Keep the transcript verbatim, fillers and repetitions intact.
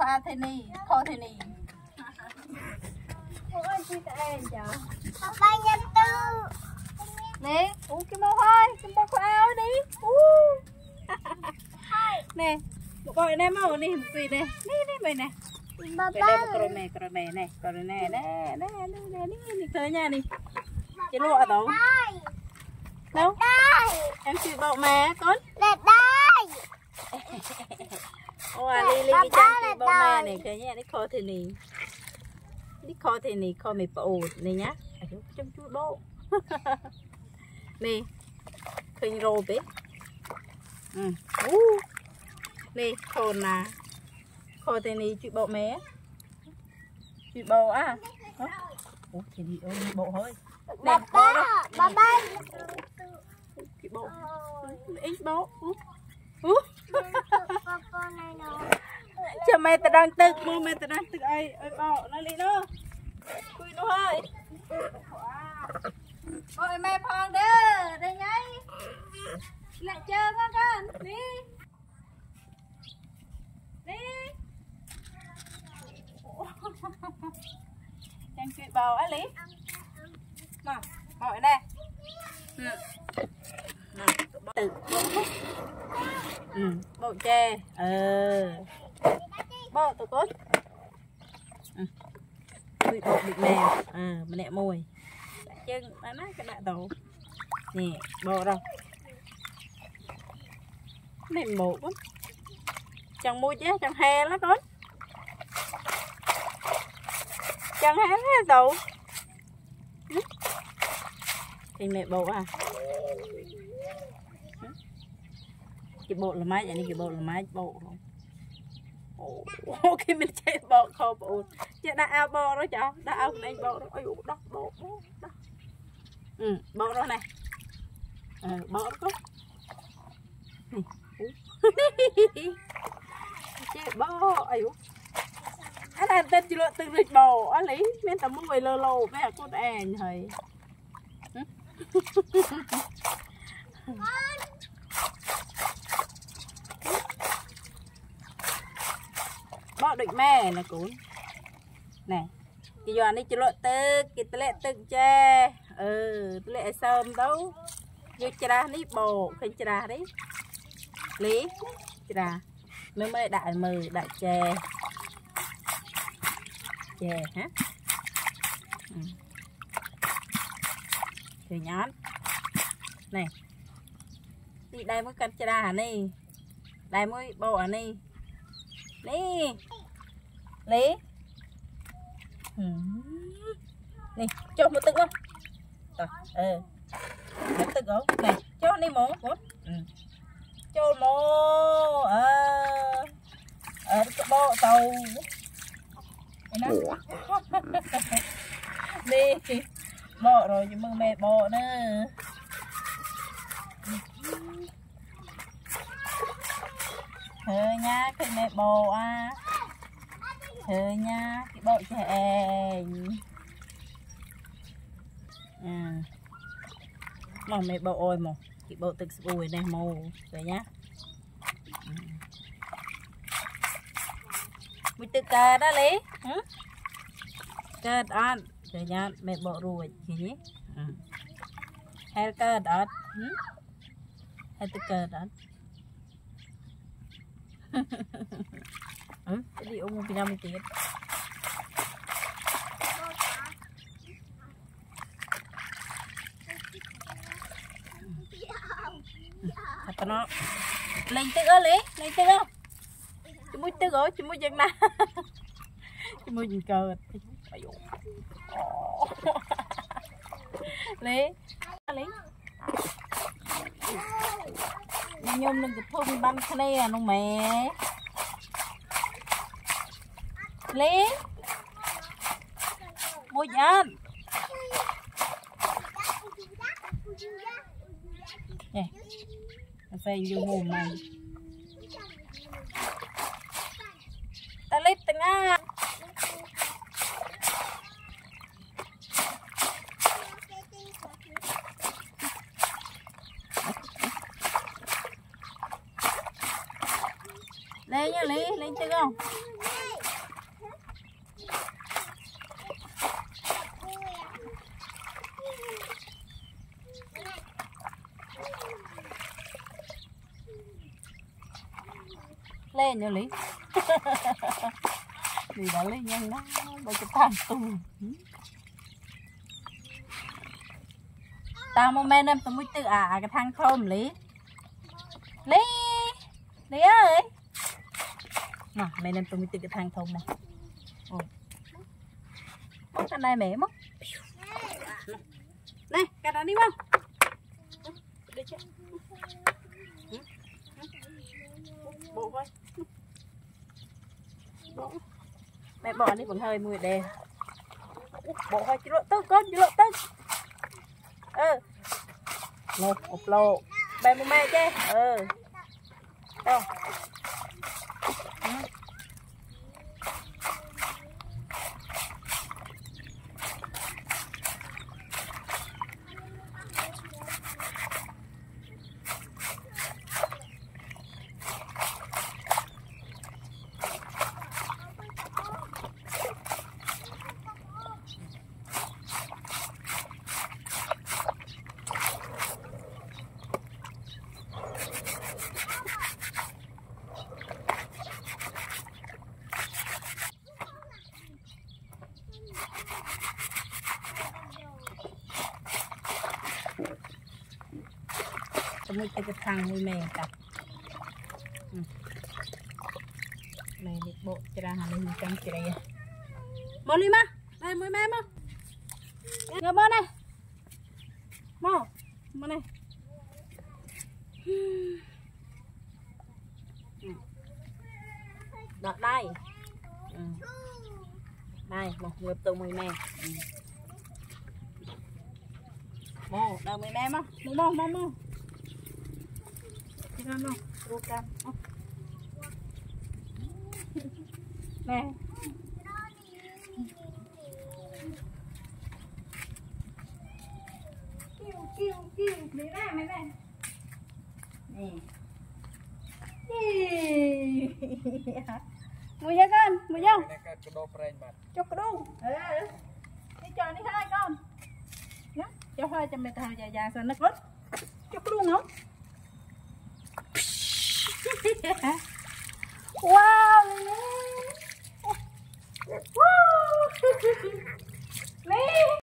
pha thế này kho thế này ôi chị tại chả ba nhân tư nè uống cái màu hơi cái màu áo đi nè một bội này màu này gì này nè nè mày nè ba cái đây một cờ mè cờ mè này cờ nè nè nè nè nè nè nè tới nhà đi cái lụa đâu đâu em chịu bậu mà con đây đây ôi li li cái trang chịu bậu mà này cái nhà đi kho thì nì đi kho thì nì kho mì bậu này nhá trong chút bộ nè khinh rô bé ừ nè kho nà kho thì nì chịu bậu mé chịu bậu à ủa thì đi ơi bộ thôi ba ba ba ba cái bộ ít bộ cho mẹ ta đang tức mua mẹ ta đang tức ai ơi bỏ nó đi nó cùi nó hơi ôi mẹ phong đơ đây ngay lại chơi con con đi đi đang chuyện bầu á lý mà mọi đây ừ. Tự ừ. Bộ tre ờ bộ tụi cốt ừ. Bị bộ bị mèo à mà nẹ mùi chân nó nát cái đại đầu nè bộ đâu này bộ quá chẳng mua chứ chẳng hè lắm con chẳng hè hết đầu ừ. Thì mẹ bộ à cái bộ là máy vậy này cái bộ là máy bộ không ồ khi mình chơi bộ không bộ chứ đã ao bộ đó cháu đã ao này bộ đó ôi đó bộ đó ừ bộ đó này ờ bộ đó chơi bộ ơi anh ăn tên chỉ lo từng rịch bộ anh lấy men tầm mua về lơ lô với con èn thầy bỏ địch mẹ nè cún nè cái giò này chỉ lộ tư cái tê lệ từng che ừ tê lệ sơm đâu như chả ní bồ khinh chả đấy lý chả mới mới đại mừ đại chè chè hả ừ. Thì nhón này đi đây mới cắt chả hả nè đây mới bồ hả nè nè lý ừ. Nè cho một tức không rồi ừ một tức không này cho đi mổ một ừ. Cho mổ ờ ở cái bộ tàu đi bộ rồi chứ mừng mẹ bộ nữa thơ nha cái mẹ bộ à thơ nha cái bộ trẻ à mà mẹ bộ ôi mà cái bộ thực bùi này màu rồi nhá mình tự cờ đó lý cờ đó rồi nhá mẹ bộ rồi gì hay cờ đó hay tự cờ đó ừ cái gì ông bây giờ mình tiền thật nó lên tức ơi lý lên tức không chúng muốn tức rồi chúng muốn dân na chúng muốn gì cờ lý lý nhôm lên cái thun bắn cái này à nó mẹ lý mua dân nè phải vô mồm mày ta lấy từng á lấy nha lấy lên tư không lên rồi lý vì đã lên nhanh đó bây giờ tàn tùng tao mà men em tao mới tự à cái thang thơm lý lý lý ơi mà men em tao mới tự cái thang thơm này ồ móc cái này mẹ móc này cái đó đi không đi chứ bộ thôi mẹ bỏ đi còn hơi mùi đè bộ thôi chứ lộ tức con chứ lộ tức ừ một một lô bé mua mẹ chứ ừ đâu mới cái thằng mùi mè cả này đi bộ cho ra hàng lên căng chị đây mau đi mà đây mùi mè mà ngờ mơ này mau mơ này đọt đây đây một ngược từ mùi mè mồ đâu mùi mè mà mau mau mau Nó nó, bukan. Nè. Kêu kêu kêu, lấy ra mày này. Nè. Mua nha con, mua vô. Chúc cái đu. Ừ. Đi cho đi hai con. Nhá, cho hai cho mày thao già già sao nó cốt. Chúc cái đu không? Wow! Wow!